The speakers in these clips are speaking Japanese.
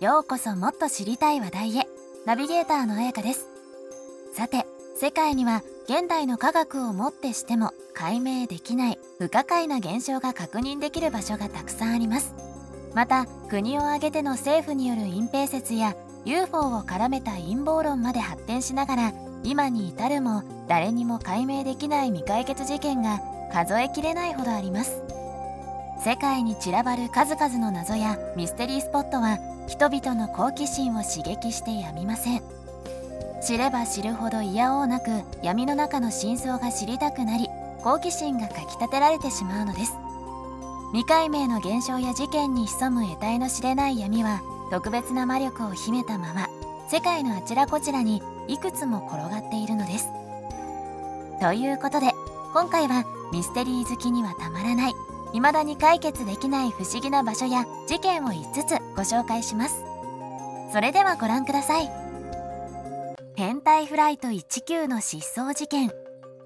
ようこそもっと知りたい話題へ。ナビゲーターの彩香です。さて、世界には現代の科学をもってしても解明できない不可解な現象が確認できる場所がたくさんあります。また、国を挙げての政府による隠蔽説や UFO を絡めた陰謀論まで発展しながら、今に至るも誰にも解明できない未解決事件が数えきれないほどあります。世界に散らばる数々の謎やミステリースポットは人々の好奇心を刺激してやみません。知れば知るほど嫌おうなく闇の中の真相が知りたくなり、好奇心がかきたてられてしまうのです。未解明の現象や事件に潜む得体の知れない闇は特別な魔力を秘めたまま世界のあちらこちらにいくつも転がっているのです。ということで、今回はミステリー好きにはたまらない、未だに解決できない不思議な場所や事件を5つご紹介します。それではご覧ください。変態フライト19の失踪事件。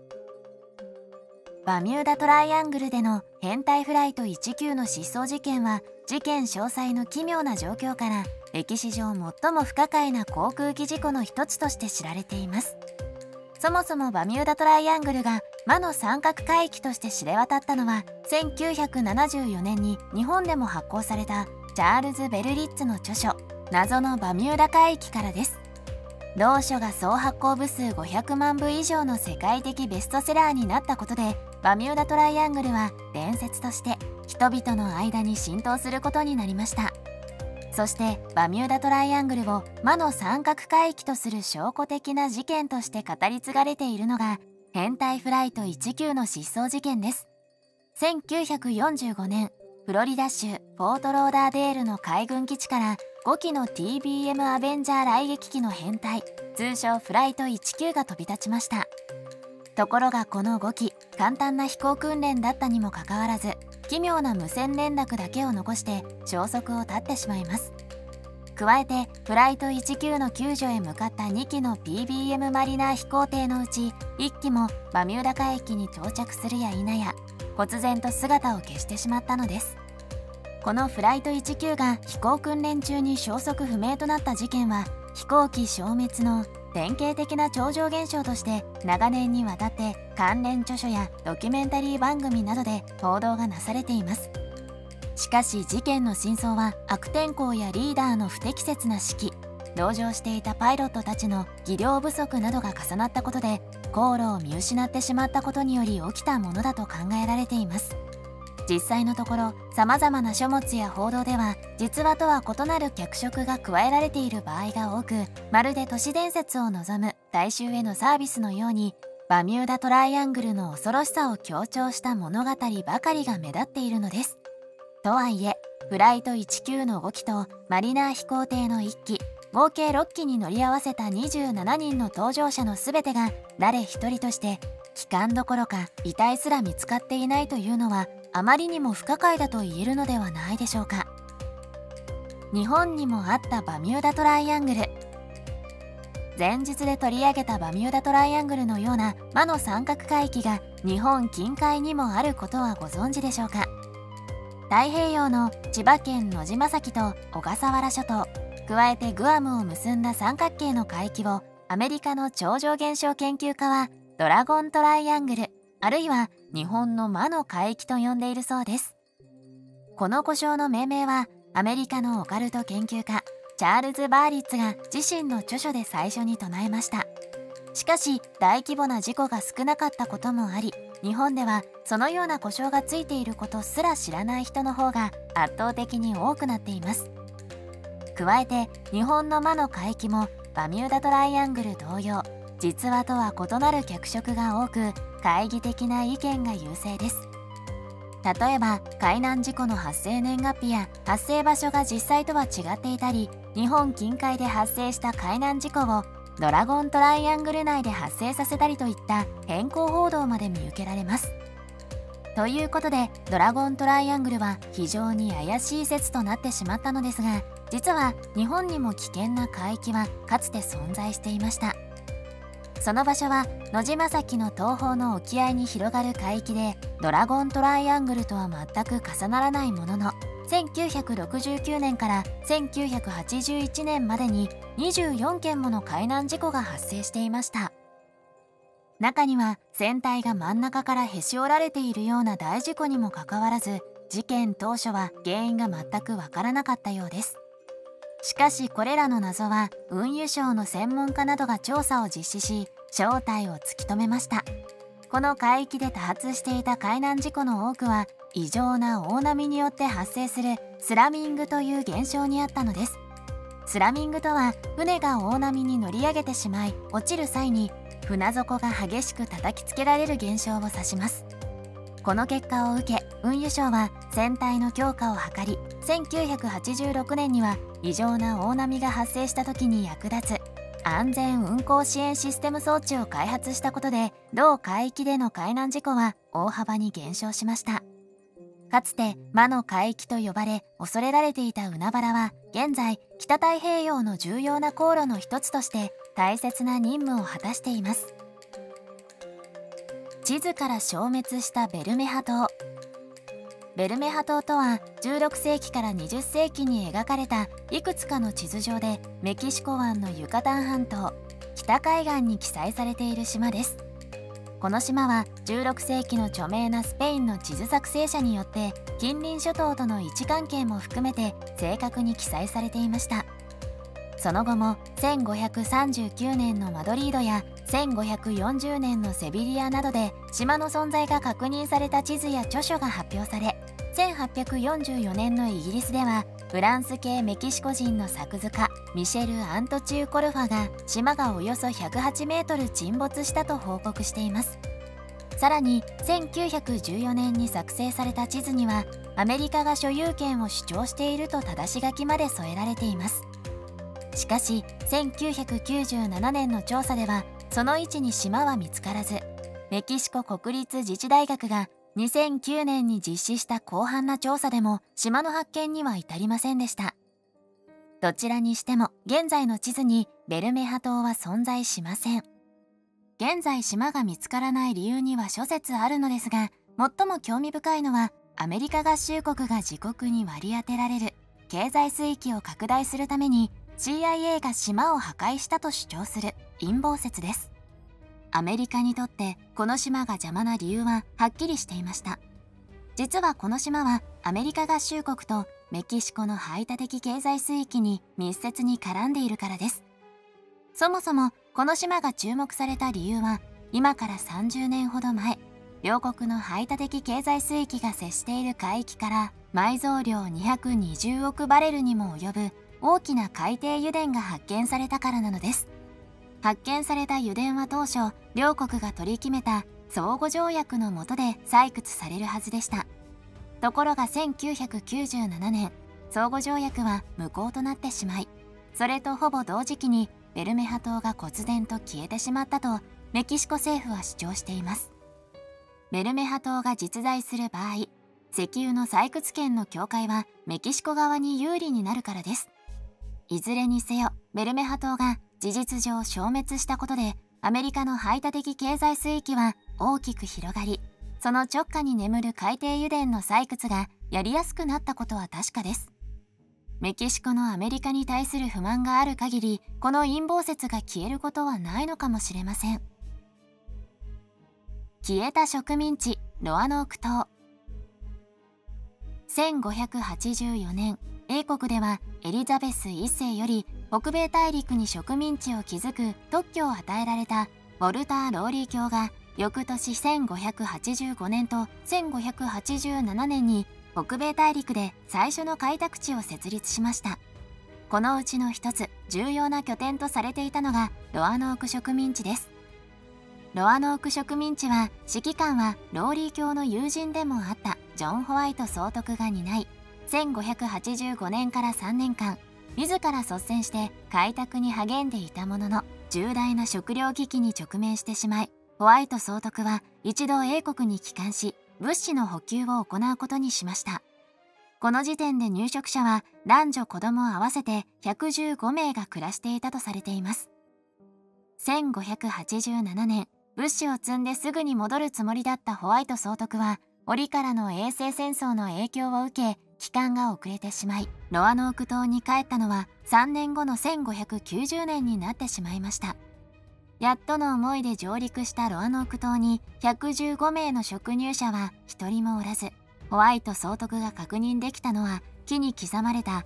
バミューダトライアングルでの変態フライト19の失踪事件は、事件詳細の奇妙な状況から歴史上最も不可解な航空機事故の一つとして知られています。そもそもバミューダトライアングルが魔の三角海域として知れ渡ったのは、1974年に日本でも発行されたチャールズ・ベルリッツの著書「謎のバミューダ海域」からです。同書が総発行部数500万部以上の世界的ベストセラーになったことで、バミューダトライアングルは伝説として人々の間に浸透することになりました。そしてバミューダトライアングルを魔の三角海域とする証拠的な事件として語り継がれているのが変態フライト19の失踪事件です。1945年、フロリダ州フォートローダーデールの海軍基地から5機の TBM アベンジャー雷撃機の編隊、通称フライト19が飛び立ちました。ところがこの5機、簡単な飛行訓練だったにもかかわらず、奇妙な無線連絡だけを残して消息を絶ってしまいます。加えてフライト19の救助へ向かった2機の PBM マリナー飛行艇のうち1機もバミューダ海域に到着するや否や、忽然と姿を消してしまったのです。このフライト19が飛行訓練中に消息不明となった事件は、飛行機消滅の典型的な超常現象として長年にわたって関連著書やドキュメンタリー番組などで報道がなされています。しかし事件の真相は、悪天候やリーダーの不適切な指揮、同乗していたパイロットたちの技量不足などが重なったことで航路を見失ってしまったことにより起きたものだと考えられています。実際のところ、様々な書物や報道では実話とは異なる脚色が加えられている場合が多く、まるで都市伝説を望む大衆へのサービスのようにバミューダトライアングルの恐ろしさを強調した物語ばかりが目立っているのです。とはいえ、フライト19の5機とマリナー飛行艇の1機、合計6機に乗り合わせた27人の搭乗者の全てが誰一人として帰還どころか遺体すら見つかっていないというのは、あまりにも不可解だと言えるのではないでしょうか。日本にもあったバミューダトライアングル。前日で取り上げたバミューダトライアングルのような魔の三角海域が日本近海にもあることはご存知でしょうか。太平洋の千葉県野島崎と小笠原諸島、加えてグアムを結んだ三角形の海域をアメリカの超常現象研究家はドラゴントライアングル、あるいは日本の魔の海域と呼んでいるそうです。この呼称の命名はアメリカのオカルト研究家チャールズ・バーリッツが自身の著書で最初に唱えました。しかし大規模な事故が少なかったこともあり、日本ではそのような呼称がついていることすら知らない人の方が圧倒的に多くなっています。加えて日本の魔の海域もバミューダトライアングル同様、実話とは異なる脚色が多く、懐疑的な意見が優勢です。例えば海難事故の発生年月日や発生場所が実際とは違っていたり、日本近海で発生した海難事故をドラゴントライアングル内で発生させたりといった変更報道まで見受けられます。ということでドラゴントライアングルは非常に怪しい説となってしまったのですが、実は日本にも危険な海域はかつて存在していました。その場所は野島崎の東方の沖合に広がる海域で、ドラゴントライアングルとは全く重ならないものの、 1969年から1981年までに24件もの海難事故が発生していました。中には船体が真ん中からへし折られているような大事故にもかかわらず、事件当初は原因が全くわからなかったようです。しかしこれらの謎は運輸省の専門家などが調査を実施し、正体を突き止めました。この海域で多発していた海難事故の多くは異常な大波によって発生するスラミングという現象にあったのです。スラミングとは、船が大波に乗り上げてしまい落ちる際に船底が激しく叩きつけられる現象を指します。この結果を受け、運輸省は船体の強化を図り、1986年には異常な大波が発生した時に役立つ安全運航支援システム装置を開発したことで、同海域での海難事故は大幅に減少しました。かつて魔の海域と呼ばれ恐れられていた海原は、現在北太平洋の重要な航路の一つとして大切な任務を果たしています。地図から消滅したベルメハ島。ベルメハ島とは16世紀から20世紀に描かれたいくつかの地図上でメキシコ湾のユカタン半島北海岸に記載されている島です。この島は16世紀の著名なスペインの地図作成者によって近隣諸島との位置関係も含めて正確に記載されていました。その後も1539年のマドリードや1540年のセビリアなどで島の存在が確認された地図や著書が発表され、1844年のイギリスではフランス系メキシコ人の作図家ミシェル・アントチュー・コルファが島がおよそ108メートル沈没したと報告しています。さらに1914年に作成された地図にはアメリカが所有権を主張していると正し書きまで添えられています。しかし1997年の調査ではその位置に島は見つからず、メキシコ国立自治大学が2009年に実施した広範な調査でも島の発見には至りませんでした。どちらにしても現在の地図にベルメハ島は存在しません。現在島が見つからない理由には諸説あるのですが、最も興味深いのはアメリカ合衆国が自国に割り当てられる経済水域を拡大するためにCIA が島を破壊したと主張する陰謀説です。アメリカにとってこの島が邪魔な理由ははっきりしていました。実はこの島はアメリカ合衆国とメキシコの排他的経済水域に密接に絡んでいるからです。そもそもこの島が注目された理由は、今から30年ほど前、両国の排他的経済水域が接している海域から埋蔵量220億バレルにも及ぶ大きな海底油田が発見されたからなのです。発見された油田は当初両国が取り決めた相互条約の下で採掘されるはずでした。ところが1997年、相互条約は無効となってしまい、それとほぼ同時期にベルメハ島が忽然と消えてしまったとメキシコ政府は主張しています。ベルメハ島が実在する場合、石油の採掘権の境界はメキシコ側に有利になるからです。いずれにせよ、ベルメハ島が事実上消滅したことで、アメリカの排他的経済水域は大きく広がり、その直下に眠る海底油田の採掘がやりやすくなったことは確かです。メキシコのアメリカに対する不満がある限り、この陰謀説が消えることはないのかもしれません。消えた植民地ロアノーク島。1584年、英国ではエリザベス1世より北米大陸に植民地を築く特許を与えられたウォルター・ローリー卿が翌年1585年と1587年に北米大陸で最初の開拓地を設立しました。このうちの一つ、重要な拠点とされていたのがロアノーク植民地です。ロアノーク植民地は指揮官はローリー卿の友人でもあったジョン・ホワイト総督が担い、1585年から3年間自ら率先して開拓に励んでいたものの、重大な食糧危機に直面してしまい、ホワイト総督は一度英国に帰還し物資の補給を行うことにしました。この時点で入植者は男女子供合わせて115名が暮らしていたとされています。1587年、物資を積んですぐに戻るつもりだったホワイト総督は折からの衛星戦争の影響を受け帰還が遅れてしまい、ロアノーク島に帰ったのは3年後の1590年になってしまいました。やっとの思いで上陸したロアノーク島に115名の植入者は一人もおらず、ホワイト総督が確認できたのは木に刻まれた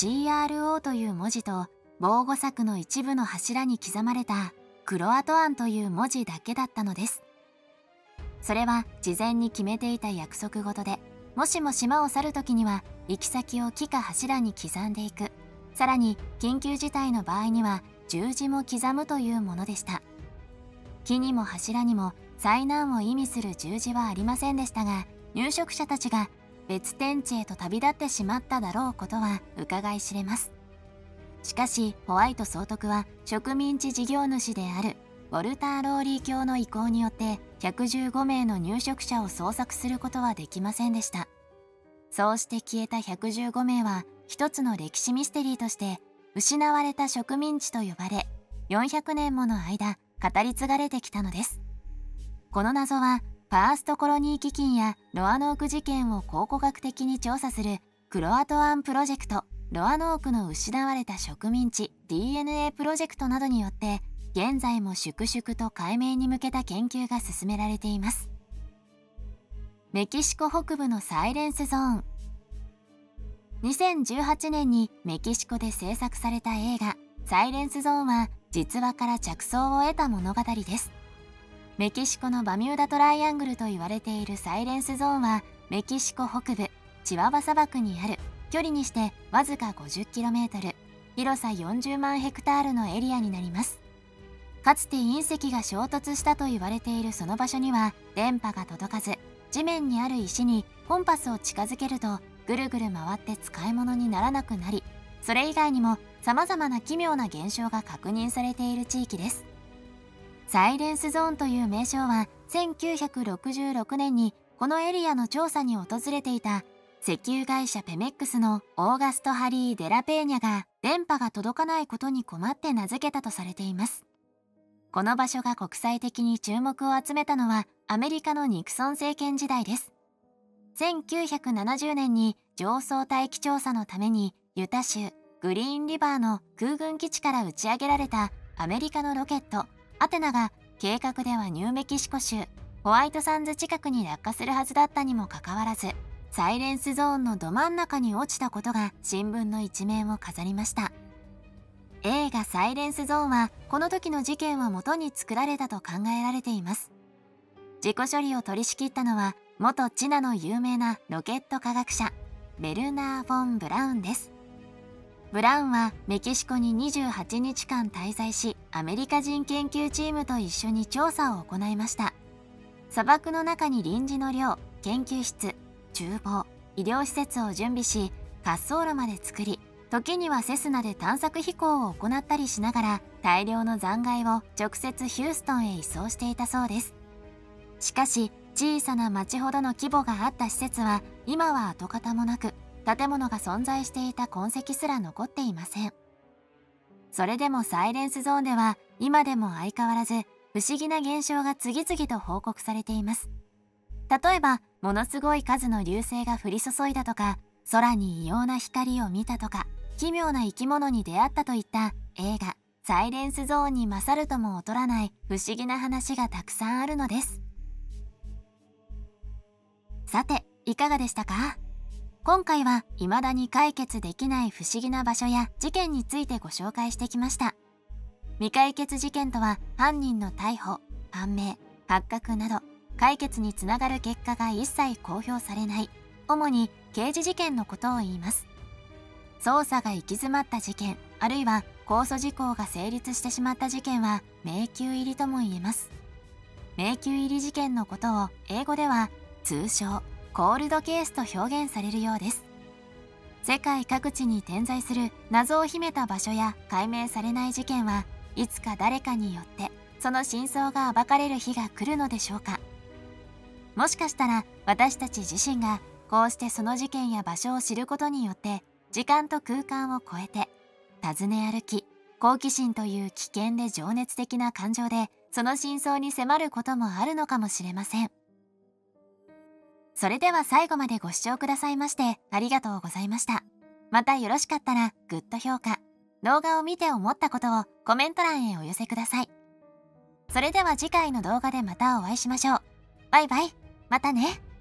CRO という文字と防護柵の一部の柱に刻まれたクロアトアンという文字だけだったのです。それは事前に決めていた約束事で、もしも島を去る時には行き先を木か柱に刻んでいく、さらに緊急事態の場合には十字も刻むというものでした。木にも柱にも災難を意味する十字はありませんでしたが、入植者たちが別天地へと旅立ってしまっただろうことは伺い知れます。しかしホワイト総督は植民地事業主であるウォルター・ローリー卿の意向によって115名の入植者を捜索することはできませんでした。そうして消えた115名は一つの歴史ミステリーとして失われた植民地と呼ばれ、400年もの間語り継がれてきたのです。この謎はファーストコロニー基金やロアノーク事件を考古学的に調査するクロアトアンプロジェクト、ロアノークの失われた植民地 DNA プロジェクトなどによって現在も粛々と解明に向けた研究が進められています。メキシコ北部のサイレンスゾーン。2018年にメキシコで制作された映画サイレンスゾーンは実話から着想を得た物語です。メキシコのバミューダトライアングルと言われているサイレンスゾーンはメキシコ北部チワワ砂漠にある距離にしてわずか 50km、 広さ40万ヘクタールのエリアになります。かつて隕石が衝突したと言われているその場所には電波が届かず、地面にある石にコンパスを近づけるとぐるぐる回って使い物にならなくなり、それ以外にも様々な奇妙な現象が確認されている地域です。サイレンスゾーンという名称は1966年にこのエリアの調査に訪れていた石油会社ペメックスのオーガスト・ハリー・デラペーニャが電波が届かないことに困って名付けたとされています。この場所が国際的に注目を集めたのはアメリカのニクソン政権時代です。1970年に上層大気調査のためにユタ州グリーンリバーの空軍基地から打ち上げられたアメリカのロケットアテナが計画ではニューメキシコ州ホワイトサンズ近くに落下するはずだったにもかかわらず、サイレンスゾーンのど真ん中に落ちたことが新聞の一面を飾りました。映画サイレンスゾーンはこの時の事件をもとに作られたと考えられています。事故処理を取り仕切ったのは元チナの有名なロケット科学者ベルナー・フォン・ブラウンです。ブラウンはメキシコに28日間滞在し、アメリカ人研究チームと一緒に調査を行いました。砂漠の中に臨時の寮、研究室、厨房、医療施設を準備し、滑走路まで作り、時にはセスナで探索飛行を行ったりしながら大量の残骸を直接ヒューストンへ移送していたそうです。しかし小さな町ほどの規模があった施設は今は跡形もなく、建物が存在していた痕跡すら残っていません。それでもサイレンスゾーンでは今でも相変わらず不思議な現象が次々と報告されています。例えばものすごい数の流星が降り注いだとか、空に異様な光を見たとか、奇妙な生き物に出会ったといった映画サイレンスゾーンに勝るとも劣らない不思議な話がたくさんあるのです。さていかがでしたか？今回は未だに解決できない不思議な場所や事件についてご紹介してきました。未解決事件とは犯人の逮捕、判明、発覚など解決につながる結果が一切公表されない、主に刑事事件のことを言います。捜査が行き詰まった事件、あるいは公訴事項が成立してしまった事件は迷宮入りとも言えます。迷宮入り事件のことを英語では通称コールドケースと表現されるようです。世界各地に点在する謎を秘めた場所や解明されない事件はいつか誰かによってその真相が暴かれる日が来るのでしょうか。もしかしたら私たち自身がこうしてその事件や場所を知ることによって時間と空間を超えて尋ね歩き、好奇心という危険で情熱的な感情でその真相に迫ることもあるのかもしれません。 それでは最後までご視聴くださいましてありがとうございました。またよろしかったらグッド評価、動画を見て思ったことをコメント欄へお寄せください。それでは次回の動画でまたお会いしましょう。バイバイ、またね。